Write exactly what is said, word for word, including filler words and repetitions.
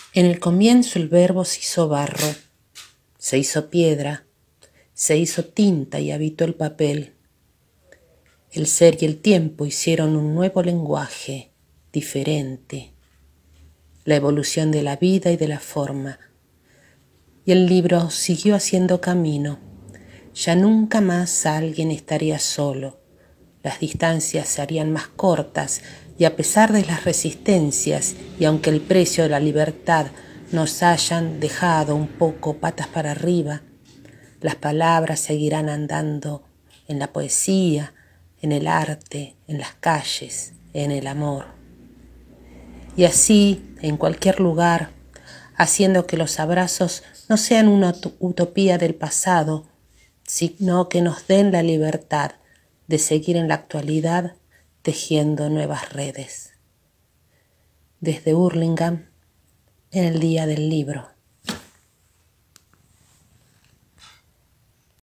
En el comienzo el verbo se hizo barro, se hizo piedra, se hizo tinta y habitó el papel. El ser y el tiempo hicieron un nuevo lenguaje, diferente, la evolución de la vida y de la forma. Y el libro siguió haciendo camino. Ya nunca más alguien estaría solo. Las distancias se harían más cortas y a pesar de las resistencias y aunque el precio de la libertad nos hayan dejado un poco patas para arriba, las palabras seguirán andando en la poesía, en el arte, en las calles, en el amor. Y así, en cualquier lugar, haciendo que los abrazos no sean una utopía del pasado, sino que nos den la libertad de seguir en la actualidad tejiendo nuevas redes. Desde Hurlingham, en el Día del Libro.